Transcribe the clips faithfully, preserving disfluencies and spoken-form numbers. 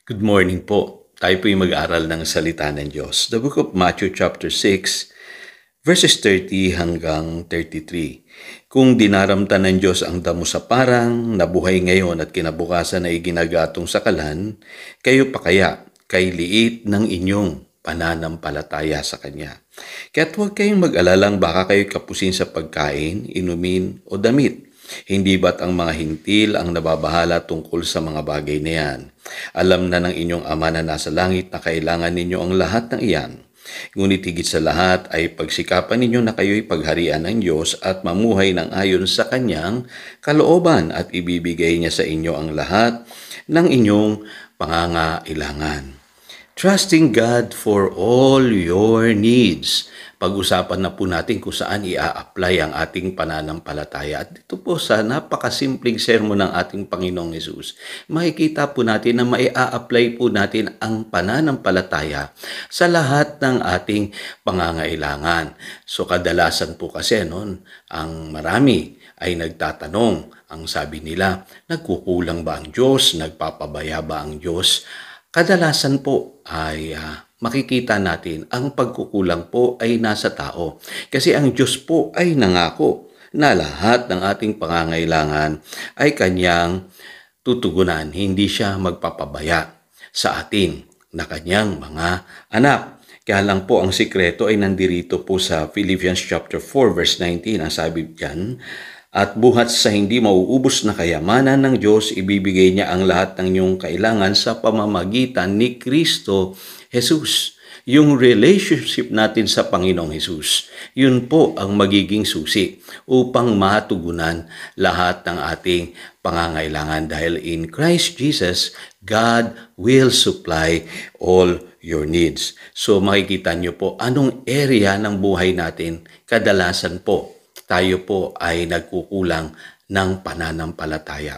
Good morning po. Tayo po'y mag-aral ng salita ng Diyos. The book of Matthew chapter six, verses thirty hanggang thirty-three. Kung dinaramtan ng Diyos ang damo sa parang, nabuhay ngayon at kinabukasan ay ginagatong sa kalan, kayo pa kaya kay liit ng inyong pananampalataya sa Kanya. Kaya't huwag kayong mag-alalang baka kayo kapusin sa pagkain, inumin o damit. Hindi ba't ang mga hintil ang nababahala tungkol sa mga bagay na yan? Alam na ng inyong Ama na nasa langit na kailangan ninyo ang lahat ng iyan. Ngunit higit sa lahat ay pagsikapan ninyo na kayo'y pagharian ng Diyos at mamuhay ng ayon sa Kanyang kalooban at ibibigay niya sa inyo ang lahat ng inyong pangangailangan. Trusting God for all your needs. Pag-usapan na po natin kung saan i-a-apply ang ating pananampalataya. At dito po sa napakasimpleng sermon ng ating Panginoong Hesus, makikita po natin na mai-a-apply po natin ang pananampalataya sa lahat ng ating pangangailangan. So kadalasan po kasi noon, ang marami ay nagtatanong, ang sabi nila, nagkukulang ba ang Diyos? Nagpapabaya ba ang Diyos? Kadalasan po ay uh, makikita natin ang pagkukulang po ay nasa tao. Kasi ang Diyos po ay nangako na lahat ng ating pangangailangan ay Kanyang tutugunan. Hindi siya magpapabaya sa atin na Kanyang mga anak. Kaya lang po ang sikreto ay nandirito po sa Philippians chapter four verse nineteen. Ang sabi diyan, at buhat sa hindi mauubos na kayamanan ng Diyos, ibibigay niya ang lahat ng iyong kailangan sa pamamagitan ni Kristo Jesus. Yung relationship natin sa Panginoong Jesus, yun po ang magiging susi upang matugunan lahat ng ating pangangailangan. Dahil in Christ Jesus, God will supply all your needs. So makikita niyo po anong area ng buhay natin kadalasan po tayo po ay nagkukulang ng pananampalataya.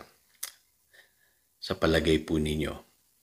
Sa palagay po ninyo,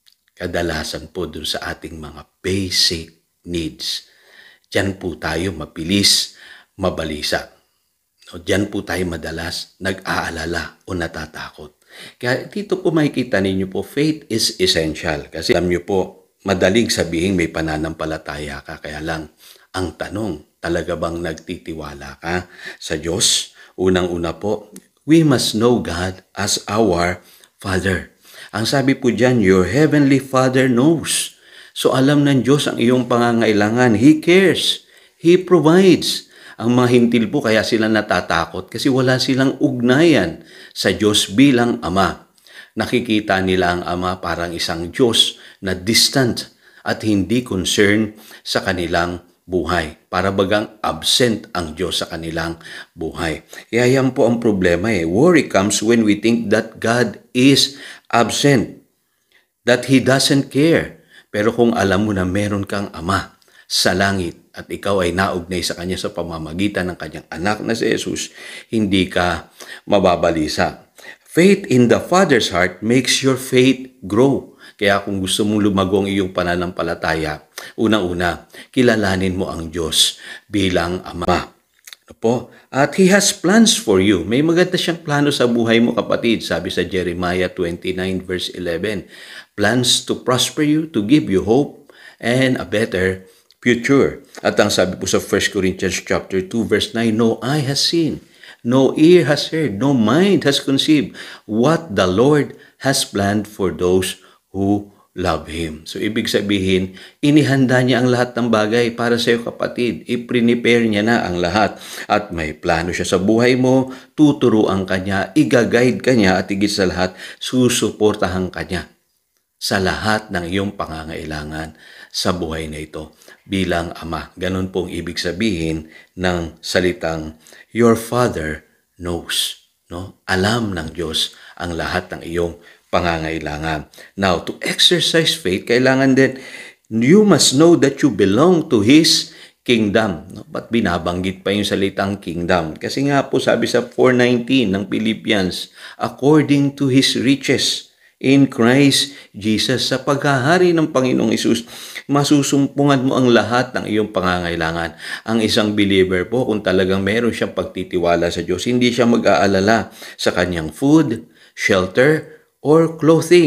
kadalasan po dun sa ating mga basic needs. Diyan po tayo mapilis, mabalisa. No, diyan po tayo madalas nag-aalala o natatakot. Kaya dito po makikita ninyo po, faith is essential. Kasi alam niyo po, madaling sabihin may pananampalataya ka, kaya lang ang tanong, talaga bang nagtitiwala ka sa Diyos? Unang-una po, we must know God as our Father. Ang sabi po dyan, your heavenly Father knows. So alam ng Diyos ang iyong pangangailangan. He cares. He provides. Ang mga hintil po kaya sila natatakot kasi wala silang ugnayan sa Diyos bilang Ama. Nakikita nila ang Ama parang isang Diyos na distant at hindi concerned sa kanilang buhay. Para bagang absent ang Diyos sa kanilang buhay. Kaya yan po ang problema eh. Worry comes when we think that God is absent. That He doesn't care. Pero kung alam mo na meron kang Ama sa langit at ikaw ay naugnay sa Kanya sa pamamagitan ng Kanyang anak na si Jesus, hindi ka mababalisa. Faith in the Father's heart makes your faith grow. Kaya kung gusto mong lumago ang iyong pananampalataya, unang-una, kilalanin mo ang Diyos bilang Ama. Ano po? At He has plans for you. May maganda siyang plano sa buhay mo, kapatid. Sabi sa Jeremiah twenty-nine verse eleven, plans to prosper you, to give you hope and a better future. At ang sabi po sa First Corinthians chapter two verse nine, no eye has seen, no ear has heard, no mind has conceived what the Lord has planned for those who love Him. So, ibig sabihin, inihanda niya ang lahat ng bagay para sa iyo, kapatid. I-prepare niya na ang lahat. At may plano siya sa buhay mo, tuturuan ka niya, i-guide ka niya, at higit sa lahat, susuportahan ka niya sa lahat ng iyong pangangailangan sa buhay na ito bilang Ama. Ganon pong ibig sabihin ng salitang, your Father knows. No? Alam ng Diyos ang lahat ng iyong pangangailangan. Now, to exercise faith, kailangan din, you must know that you belong to His kingdom. No? Ba't binabanggit pa yung salitang kingdom? Kasi nga po sabi sa four nineteen ng Philippians, according to His riches in Christ Jesus, sa paghahari ng Panginoong Hesus, masusumpungan mo ang lahat ng iyong pangangailangan. Ang isang believer po, kung talagang meron siyang pagtitiwala sa Diyos, hindi siya mag-aalala sa kanyang food, shelter, or clothing.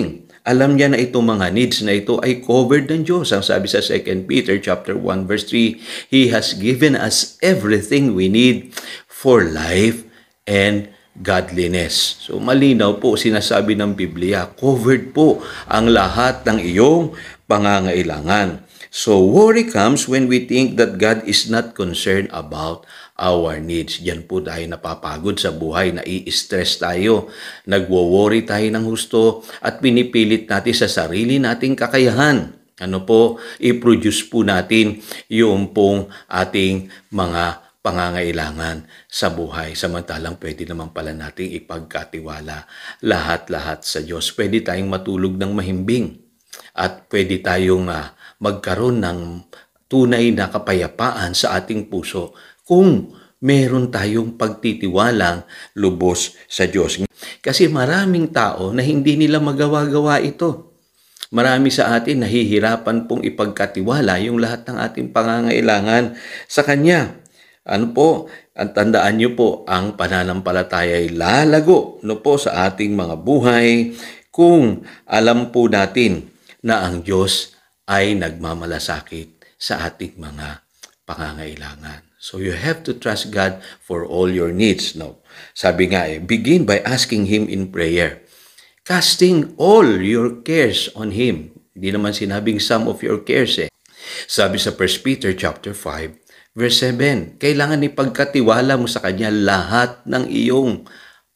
Alam niya na itong mga needs na ito ay covered ng Diyos. Ang sabi sa Second Peter chapter one verse three, He has given us everything we need for life and godliness. So malinaw po sinasabi ng Biblia, covered po ang lahat ng iyong pangangailangan. So worry comes when we think that God is not concerned about our needs. Diyan po tayo napapagod sa buhay, nai-stress tayo, nagwo-worry tayo ng husto at pinipilit natin sa sarili nating kakayahan. Ano po, i-produce po natin yung pong ating mga pangangailangan sa buhay. Samantalang pwede naman pala nating ipagkatiwala lahat-lahat sa Diyos. Pwede tayong matulog ng mahimbing at pwede tayong uh, magkaroon ng tunay na kapayapaan sa ating puso kung meron tayong pagtitiwalang lubos sa Diyos. Kasi maraming tao na hindi nila magawa-gawa ito. Marami sa atin nahihirapan pong ipagkatiwala yung lahat ng ating pangangailangan sa Kanya. Ano po, ang tandaan niyo po, ang pananampalataya ay lalago no po sa ating mga buhay kung alam po natin na ang Diyos ay nagmamalasakit sa ating mga pangangailangan. So you have to trust God for all your needs. No? Sabi nga eh, begin by asking Him in prayer. Casting all your cares on Him. Hindi naman sinabing some of your cares eh. Sabi sa First Peter chapter five, verse seven, kailangan ipagkatiwala mo sa Kanya lahat ng iyong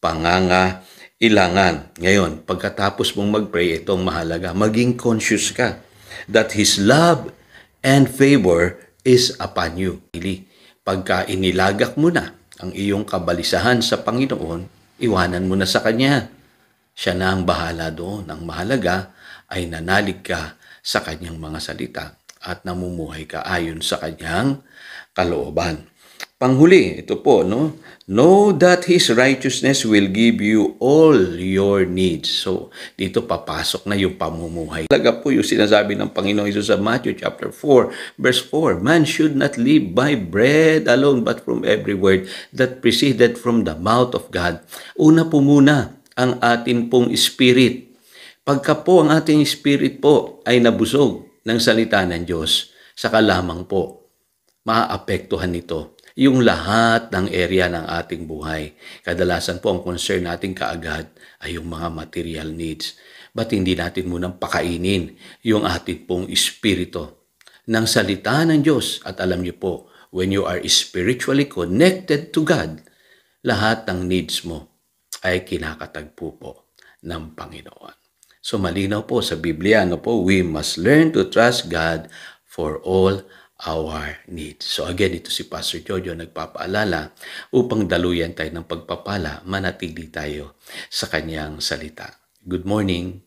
pangangailangan. Ngayon, pagkatapos mong mag-pray, itong mahalaga, maging conscious ka that His love and favor is upon you. Pagka inilagak mo na ang iyong kabalisahan sa Panginoon, iwanan mo na sa Kanya. Siya na ang bahala doon. Ang mahalaga ay nanalig ka sa Kanyang mga salita at namumuhay ka ayon sa Kanyang kalooban. Panghuli, ito po, no? Know that His righteousness will give you all your needs. So, dito papasok na yung pamumuhay. Talaga po yung sinasabi ng Panginoon Hesus sa Matthew chapter four, verse four, Man should not live by bread alone, but from every word that proceeded from the mouth of God. Una po muna ang atin pong spirit. Pagka po ang ating spirit po ay nabusog ng salita ng Diyos, saka lamang po maaapektuhan nito yung lahat ng area ng ating buhay. Kadalasan po ang concern natin kaagad ay yung mga material needs. Ba't hindi natin munang pakainin yung ating pong espiritu ng salita ng Diyos? At alam niyo po, when you are spiritually connected to God, lahat ng needs mo ay kinakatagpo po ng Panginoon. So malinaw po sa Biblia, no po, we must learn to trust God for all our needs. So again, ito si Pastor Jojo nagpapaalala upang daluyan tayo ng pagpapala, manatili tayo sa kanyang salita. Good morning.